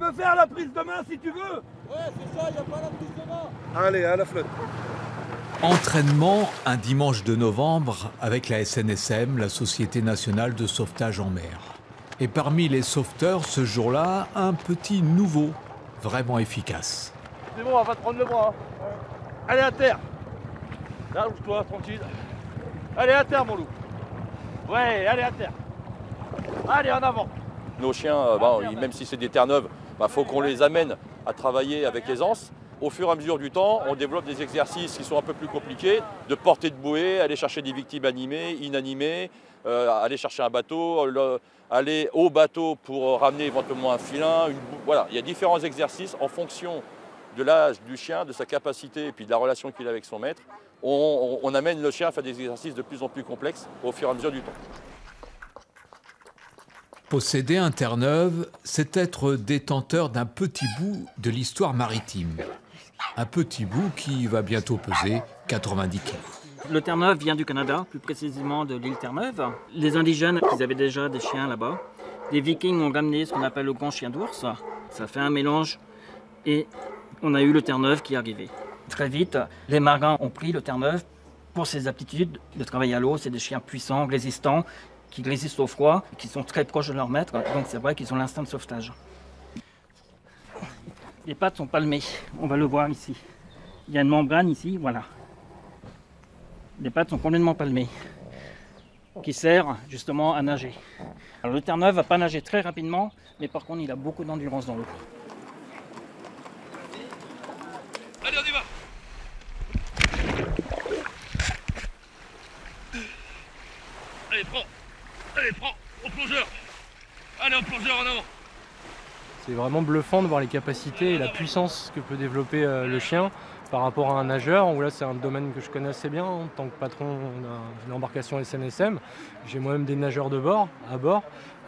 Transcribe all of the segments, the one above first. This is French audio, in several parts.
peux faire la prise de main si tu veux. Ouais, c'est ça, il n'y a pas la prise de main. Allez, à la flotte. Entraînement un dimanche de novembre avec la SNSM, la Société Nationale de Sauvetage en Mer. Et parmi les sauveteurs, ce jour-là, un petit nouveau, vraiment efficace. C'est bon, on va te prendre le bras. Hein. Allez à terre. Là, ouvre-toi, tranquille. Allez à terre, mon loup. Ouais, allez à terre. Allez, en avant. Nos chiens, même si c'est des terres neuves, faut qu'on les amène à travailler avec aisance. Au fur et à mesure du temps, on développe des exercices qui sont un peu plus compliqués, de portée de bouée, aller chercher des victimes animées, inanimées, aller chercher un bateau, aller au bateau pour ramener éventuellement un filin. Voilà, il y a différents exercices en fonction de l'âge du chien, de sa capacité et puis de la relation qu'il a avec son maître. On amène le chien à faire des exercices de plus en plus complexes au fur et à mesure du temps. Posséder un Terre-Neuve, c'est être détenteur d'un petit bout de l'histoire maritime. Un petit bout qui va bientôt peser 90 kg. Le Terre-Neuve vient du Canada, plus précisément de l'île Terre-Neuve. Les indigènes, ils avaient déjà des chiens là-bas. Les Vikings ont ramené ce qu'on appelle le grand chien d'ours. Ça fait un mélange et on a eu le Terre-Neuve qui est arrivé. Très vite, les marins ont pris le Terre-Neuve pour ses aptitudes de travailler à l'eau. C'est des chiens puissants, résistants, qui résistent au froid, qui sont très proches de leur maître. Donc c'est vrai qu'ils ont l'instinct de sauvetage. Les pattes sont palmées, on va le voir ici. Il y a une membrane ici, voilà. Les pattes sont complètement palmées, qui sert justement à nager. Alors, le Terre-Neuve ne va pas nager très rapidement, mais par contre il a beaucoup d'endurance dans l'eau. Allez, on y va. Allez, prends, au plongeur. Allez, au plongeur en avant. C'est vraiment bluffant de voir les capacités et la puissance que peut développer le chien par rapport à un nageur. Où là, c'est un domaine que je connais assez bien en tant que patron d'une embarcation SNSM. J'ai moi-même des nageurs à bord,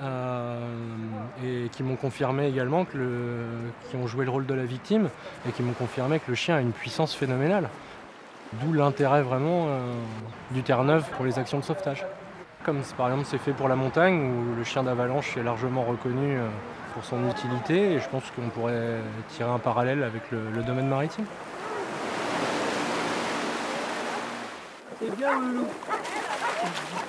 et qui m'ont confirmé également qui ont joué le rôle de la victime et qui m'ont confirmé que le chien a une puissance phénoménale. D'où l'intérêt vraiment du Terre-Neuve pour les actions de sauvetage. Comme par exemple c'est fait pour la montagne où le chien d'avalanche est largement reconnu pour son utilité, et je pense qu'on pourrait tirer un parallèle avec le domaine maritime. C'est bien le loup.